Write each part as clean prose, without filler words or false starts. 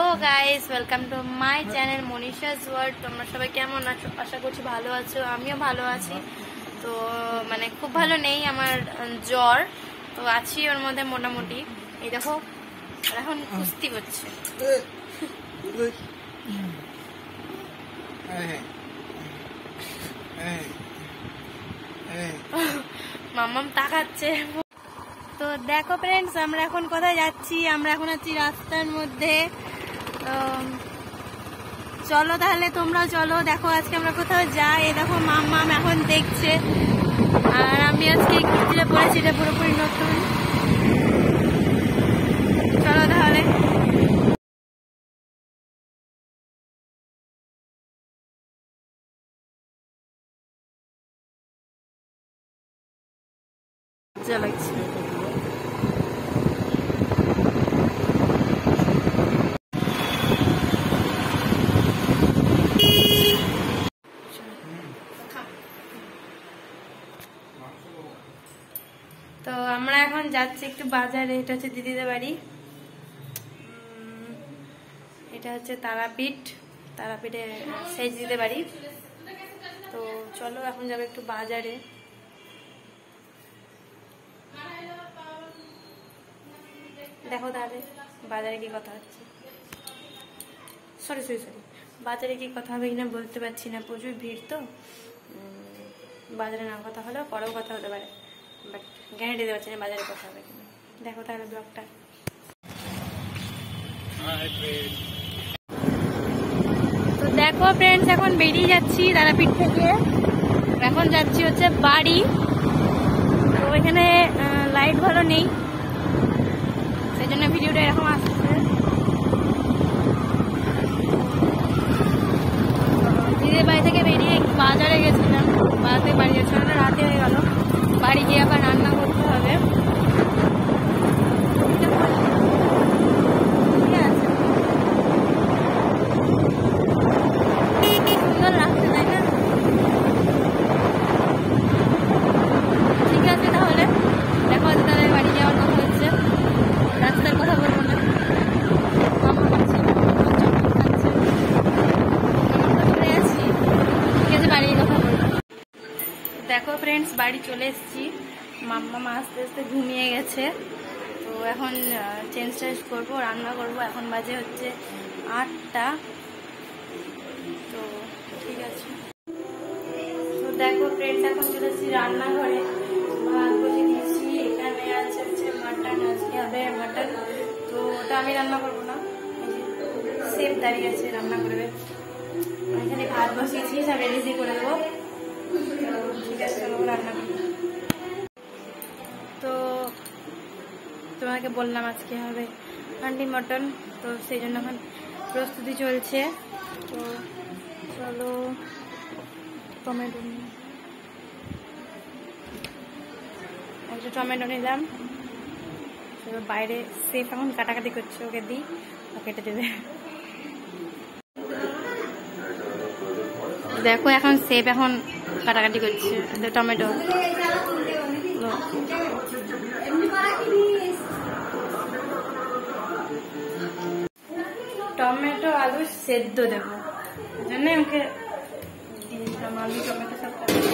Guys, welcome to my channel Manisha's world. তোমরা সবাই কেমন আছো? আশা করছি ভালো আছো। আমিও ভালো আছি। তো মানে খুব ভালো নেই, আমার জ্বর তো আছি ওর মধ্যে মোটামুটি। এই দেখো এখন কুস্তি করছে। মাম্মাম তাকাচ্ছে। তো দেখো ফ্রেন্ডস, আমরা এখন কোথায় যাচ্ছি? আমরা এখন আছি রাস্তার মধ্যে। চলো তাহলে তোমরাও চলো, দেখো আজকে আমরা কোথাও যাই। এই দেখো মাম্মাম এখন দেখছে, আর আমি আজকে কুর্তিটা পরেছি, এটা পুরোপুরি নতুন। চলো তাহলে। লাগছে তো আমরা এখন যাচ্ছি একটু বাজারে। এটা হচ্ছে দিদিদের বাড়ি, এটা হচ্ছে তারাপীঠে সেই দিদিদের বাড়ি। তো চলো এখন যাবো একটু বাজারে। দেখো তাহলে বাজারে কি কথা হচ্ছে। সরি বাজারে কি কথা হবে কিনা বলতে পারছি না, প্রচুর ভিড়। তো বাজারে না কথা হলেও পরেও কথা হতে পারে, বাট গ্যারান্টি দিতে পারছি না বাজারে কথা হবে কিনা। দেখো তাহলে ব্লগটা। তো দেখো ফ্রেন্ডস, এখন বেরিয়ে যাচ্ছি তারাপীঠ থেকে। এখন যাচ্ছি হচ্ছে বাড়ি। তো এখানে লাইট ভালো নেই, সেই জন্য ভিডিওটা এরকম আসছে। দিদির বাড়ি থেকে বেরিয়ে বাজারে গেছিলাম, বাজারে বাড়ি যাচ্ছিলাম, রাতে হয়ে গেল। বাড়ি গিয়ে আবার রান্না করতে হবে। সুন্দর লাগছে তাই না? ঠিক আছে তাহলে, দেখা হচ্ছে তাহলে বাড়ি যাওয়ার কথা হচ্ছে। রাস্তার কথা বলবো না। দেখো ফ্রেন্ডস, বাড়ি চলে এসেছি। মাম্মা আস্তে আস্তে ঘুমিয়ে গেছে। তো এখন চেঞ্জ করবো, রান্না করবো। এখন বাজে হচ্ছে 8টা। তো ঠিক আছে। তো দেখো ফ্রেন্ডস, এখন চলে এসেছি রান্নাঘরে। ভাত বসে দিয়েছি। এখানে আছে হচ্ছে মাটন, আজকে হবে মাটন। তো ওটা আমি রান্না করবো না, সেফ দাঁড়িয়ে আছে রান্না করবে। এখানে ভাত বসিয়েছি, সব রেডি করে দেবো। ঠিক আছে, রান্না করবো। তো তোমাকে বললাম আজকে হবে হান্ডি মটন, তো সেই জন্য এখন প্রস্তুতি চলছে। তো চলো, টমেটো একটা টমেটো নিলাম। বাইরে সেফ এখন কাটাকাটি করছে, ওকে দিই, ও কেটে দেবে। দেখো এখন সেফ এখন কাটাকাটি করছে টমেটো। টমেটো আলু সেদ্ধ দেবো, জন্য ওকে দিয়েছিলাম আলু টমেটো সব।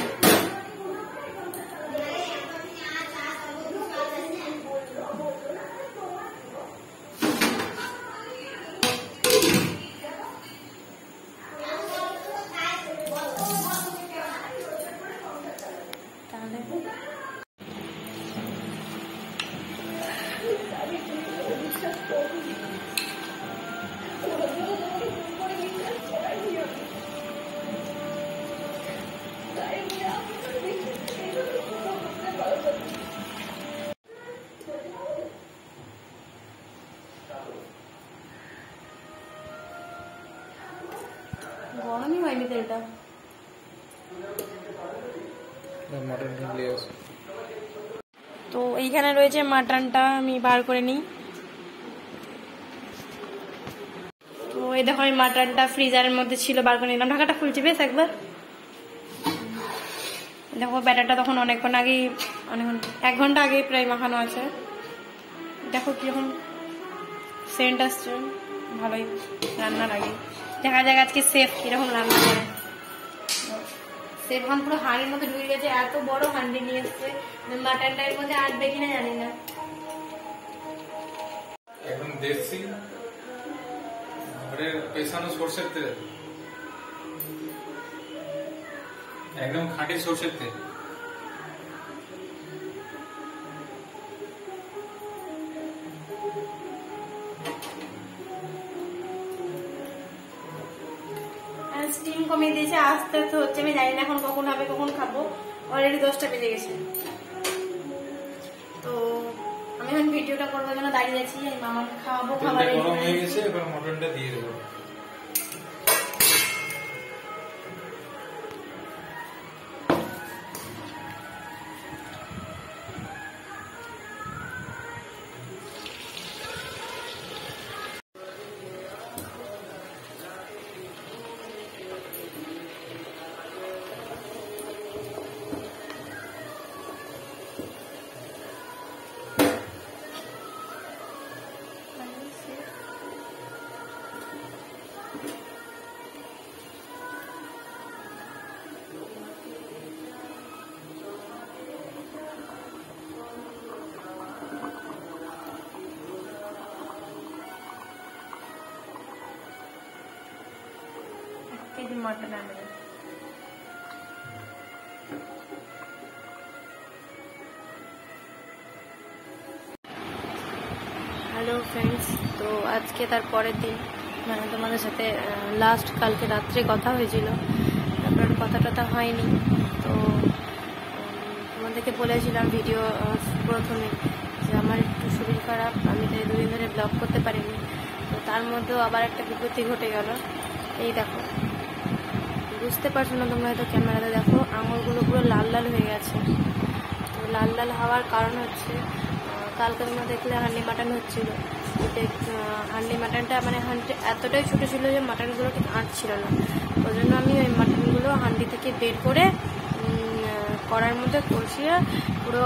গরমই হয়নি তেলটা। তো এইখানে রয়েছে মাটনটা, আমি বার করে নিই। তো এই দেখো আমি মাটনটা ফ্রিজারের মধ্যে ছিল, বার করে নিলাম। ঢাকাটা খুলছি বেশ একবার। দেখো ব্যাটারটা তখন অনেকক্ষণ আগেই, অনেকক্ষণ 1 ঘন্টা আগে প্রায় মাখানো আছে। দেখো কিরকম সেন্ট আসছে, ভালোই রান্না লাগে। দেখা যাক আজকে শেফ কিরকম রান্না করে। শেফ এখন পুরো হাঁড়ির মধ্যে ঢুকে গেছে, এত বড় হাঁড়ি নিয়ে এসছে, মাটনটা এর মধ্যে আসবে কিনা জানি না। একদম দেশি ঘরের পেছানো সরষের তেল, একদম খাঁটি সরষের তেল। স্টিম কমিয়ে দিয়েছে, আস্তে আস্তে হচ্ছে, আমি জানি না এখন কখন হবে, কখন খাবো। অলরেডি 10টা বেজে গেছে। তো আমি এখন ভিডিওটা করবার জন্য দাঁড়িয়ে আছি, মামাকে খাওয়াবো। খাবার গরম হয়ে গেছে, এবার মটনটা দিয়ে দেবো। কেজি মটন আনবে। হ্যালো ফ্রেন্ডস, তো আজকে তার পরের দিন, মানে তোমাদের সাথে লাস্ট কালকে রাত্রে কথা হয়েছিল, তারপর কথা টথা হয়নি। তো তোমাদেরকে বলেছিলাম ভিডিও প্রথমে যে আমার একটু শরীর খারাপ, আমি তো 2 দিন ধরে ব্লগ করতে পারিনি। তো তার মধ্যেও আবার একটা বিপত্তি ঘটে গেল। এই দেখো, বুঝতে পারছো না তোমরা হয়তো ক্যামেরাতে, দেখো আঙুলগুলো পুরো লাল লাল হয়ে গেছে। তো লাল লাল হওয়ার কারণ হচ্ছে, কালকে তোমরা দেখলে হান্ডি মাটন হচ্ছিল। হান্ডি মাটনটা মানে এতটাই ছোটো ছিল যে মাটনগুলো ঠিক আঁটছিল না। ওই জন্য আমি ওই মাটনগুলো হান্ডি থেকে বের করে কড়ার মধ্যে কষিয়ে পুরো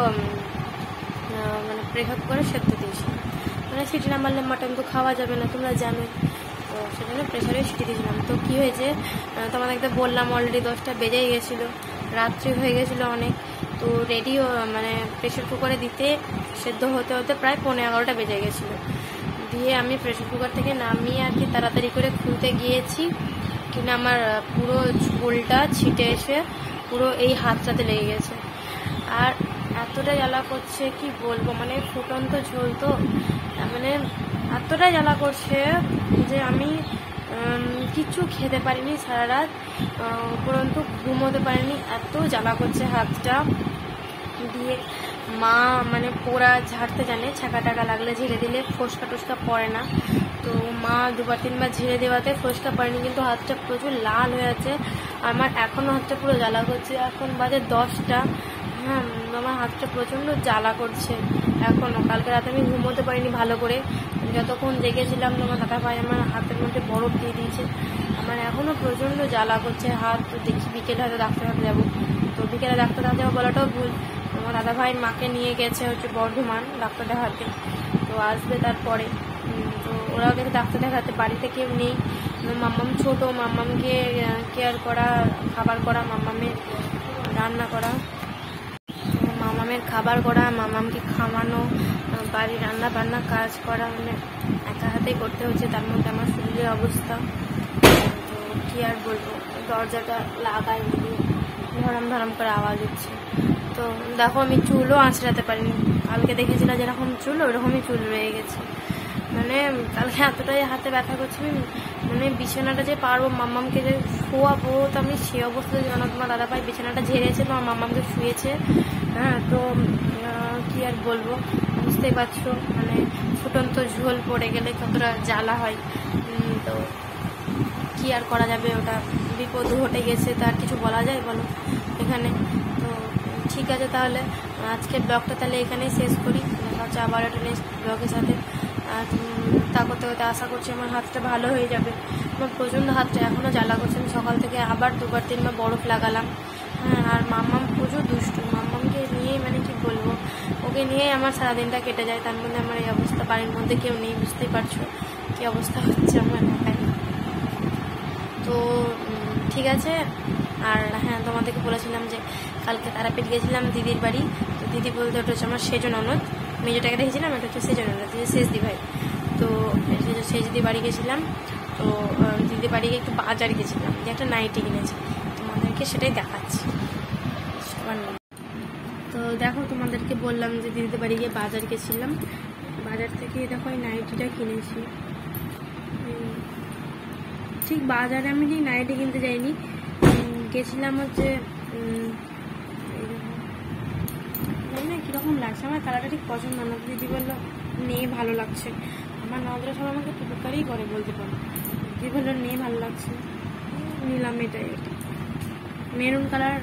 মানে প্রেসার করে সেদ্ধ দিয়েছি। মানে সিটি না মারলে মাটন তো খাওয়া যাবে না, তোমরা জানোই। তো সেজন্য প্রেসারে সিটি দিয়েছিলাম। তো কী হয়েছে, তোমাদেরকে বললাম অলরেডি 10টা বেজেই গেছিলো, রাত্রি হয়ে গেছিলো অনেক। তো রেডিও মানে প্রেসার কুকারে দিতে সেদ্ধ হতে হতে প্রায় 11:15 বেজে গেছিলো। দিয়ে আমি প্রেসার কুকার থেকে নামিয়ে আর কি তাড়াতাড়ি করে খুলতে গিয়েছি, কিনা আমার পুরো ঝোলটা ছিটে এসে পুরো এই হাতটাতে লেগে গেছে। আর এতটা জ্বালা করছে কি বলবো, মানে ফুটন্ত ঝোল তো, মানে এতটা জ্বালা করছে যে আমি কিচ্ছু খেতে পারিনি সারা রাত, উপরন্তু ঘুমোতে পারিনি, এত জ্বালা করছে হাতটা। দিয়ে মা মানে পোড়া ঝাড়তে জানে, ছাকা টাকা লাগলে ঝেড়ে দিলে ফোসকা টোসকা পড়ে না। তো মা 2-3বার ঝেড়ে দেওয়াতে ফোসকা পড়েনি, কিন্তু হাতটা প্রচুর লাল হয়ে আছে। আমার এখনও হাতটা পুরো জ্বালা করছে। এখন বাজে 10টা, হ্যাঁ আমার হাতটা প্রচণ্ড জ্বালা করছে এখনও। কালকে রাতে আমি ঘুমোতে পারিনি ভালো করে, যতক্ষণ জেগেছিলাম তোমার দাদা ভাই আমার হাতের মধ্যে বরফ দিয়ে দিয়েছে। আমার এখনও প্রচণ্ড জ্বালা করছে হাত। তো দেখি বিকেলে হয়তো ডাক্তার হাতে যাবো। তো বিকেলে ডাক্তার হাতে যাবো বলাটাও ভুল, আমার দাদা ভাই মাকে নিয়ে গেছে হচ্ছে বর্ধমান ডাক্তার দেখাতে। তো আসবে তারপরে। তো ওরাও গেছে ডাক্তার দেখাতে, বাড়িতে কেউ নেই। মাম্মাম ছোটো, মাম্মামকে কেয়ার করা, খাবার করা, মাম্মামের রান্না করা, মামামের খাবার করা, মামামকে খাওয়ানো, বাড়ির রান্না বান্না কাজ করা, মানে একা হাতেই করতে হচ্ছে। তার মধ্যে আমার শরীরের অবস্থা, তো কী আর বলবো। দরজাটা লাগাই ধরাম ধরাম করে আওয়াজ হচ্ছে। তো দেখো আমি চুলও আঁচড়াতে পারিনি। কালকে দেখেছিলাম যেরকম চুল ওরকমই চুল রয়ে গেছে। মানে কালকে এতটাই হাতে ব্যথা করছে, মানে বিছানাটা যে পারবো মাম্মামকে যে শোয়াবো, তো আমি সে অবস্থায় জানো তোমার দাদা ভাই বিছানাটা ঝেড়েছে, তোমার মাম্মামকে শুয়েছে। হ্যাঁ, তো কী আর বলবো, বুঝতেই পারছো মানে ফুটন্ত ঝোল পড়ে গেলে কতটা জ্বালা হয়। তো কী আর করা যাবে, ওটা বিপদ ঘটে গেছে, তার কিছু বলা যায় বলো এখানে। তো ঠিক আছে, তাহলে আজকে ব্লগটা তাহলে এখানেই শেষ করি। দেখা হচ্ছে আবার একটা নেক্সট ব্লগের সাথে। আর তা করতে করতে আশা করছি আমার হাতটা ভালো হয়ে যাবে। আমার প্রচণ্ড হাতটা এখনও জ্বালা করছে। আমি সকাল থেকে আবার 2-3বার বরফ লাগালাম। হ্যাঁ, আর মাম্মাম প্রচুর দুষ্টু। মাম্মামকে নিয়েই মানে কি বলবো, ওকে নিয়েই আমার সারাদিনটা কেটে যায়। তার মধ্যে আমার এই অবস্থা, বাড়ির মধ্যে কেউ নেই, বুঝতেই পারছো। কী অবস্থা হচ্ছে আমার একাই। তো ঠিক আছে। আর হ্যাঁ, তোমাদেরকে বলেছিলাম যে কালকে তারাপীঠ গেছিলাম দিদির বাড়ি। তো দিদি বলতে ওটা হচ্ছে আমার সেজ ননদ, মেজোটাকে দেখেছিলাম, এটা হচ্ছে সেজ ননদ, সেজদি ভাই। তো সেজদি বাড়ি গেছিলাম। তো দিদি বাড়ি একটু বাজার গেছিলাম, যে একটা নাইটি কিনেছি, তোমাদেরকে সেটাই দেখাচ্ছি। তো দেখো, তোমাদেরকে বললাম যে দিদিদের বাড়ি গিয়ে বাজার গেছিলাম, বাজার থেকে দেখো এই নাইটিটা কিনেছি। ঠিক বাজারে আমি ঠিক নাইটি কিনতে যাইনি, গেছিলাম হচ্ছে জানি না কীরকম লাগছে, আমার কালারটা ঠিক পছন্দ না। দিদি বললো নিয়ে ভালো লাগছে, আমার নজরে সব আমাকে টুকটারই করে বলতে পারো। দিদি বললো নিয়ে ভালো লাগছে, নিলাম। এটাই মেরুন কালার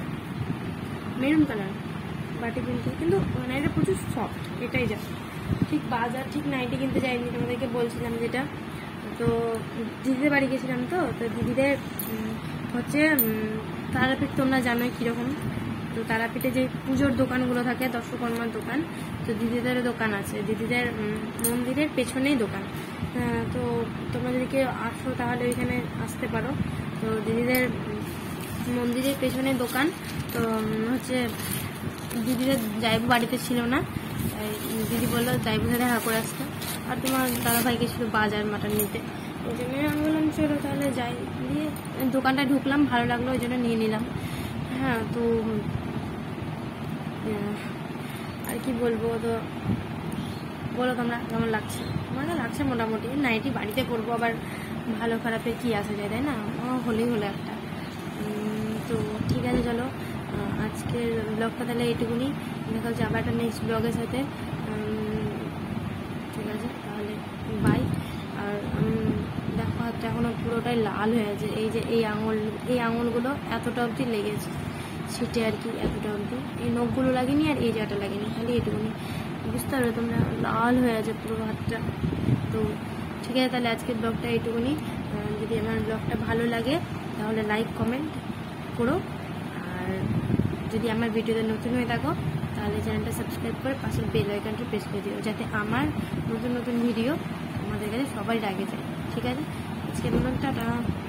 বাটি কিনতে, কিন্তু নাইটিটা প্রচুর সফট, এটাই যা। ঠিক বাজার ঠিক নাইটি কিনতে যাইনি, তোমাদেরকে বলছিলাম যেটা। তো দিদিদের বাড়ি গেছিলাম। তো দিদিদের হচ্ছে তারাপীঠ তোমরা জানোই কীরকম। তো তারাপীঠে যে পুজোর দোকানগুলো থাকে, দর্শকর্মার দোকান, তো দিদিদেরও দোকান আছে, দিদিদের মন্দিরের পেছনেই দোকান। তো তোমরা যদি কেউ আসো তাহলে ওইখানে আসতে পারো। তো দিদিদের মন্দিরের পেছনে দোকান। তো হচ্ছে দিদিদের জাইবু বাড়িতে ছিল না, দিদি বললো জাইবুকে দেখা করে আসতে। আর তোমার দাদাভাই গেছিল বাজার মাটন নিতে, ওই জন্য আমি বললাম চলো তাহলে যাই। দিয়ে দোকানটা ঢুকলাম, ভালো লাগলো, ওই জন্য নিয়ে নিলাম। হ্যাঁ, তো আর কি বলবো, তো বলো তোমরা কেমন লাগছে? আমার লাগছে মোটামুটি। নাইটি বাড়িতে পরবো, আবার ভালো খারাপের কি আসা যায়, তাই না? হলেই হলো একটা। তো ঠিক আছে, চলো আজকের ব্লগটা তাহলে এইটুকুনি। দেখা হচ্ছে আবার একটা নেক্সট ব্লগের সাথে। ঠিক আছে, তাহলে বাই। আর দেখো হাতটা এখনও পুরোটাই লাল হয়ে আছে, এই যে এই আঙুলগুলো এতটা অবধি লেগেছে ছিটে আর কি, এতটা অবধি। এই নখগুলো লাগেনি আর এই জায়গাটা লাগেনি, খালি এটুকুনি। বুঝতে পারবে তোমরা, লাল হয়ে আছে পুরো হাতটা। তো ঠিক আছে, তাহলে আজকের ব্লগটা এইটুকুনি। যদি আমার ব্লগটা ভালো লাগে তাহলে লাইক কমেন্ট করো। আর যদি আমার ভিডিওতে নতুন হয়ে থাকো তাহলে চ্যানেলটা সাবস্ক্রাইব করে পাশের বেল আইকনটা প্রেস করে দিও, যাতে আমার নতুন নতুন ভিডিও আমাদের কাছে সবাই আগে যায়। ঠিক আছে, আজকের মতন টাটা।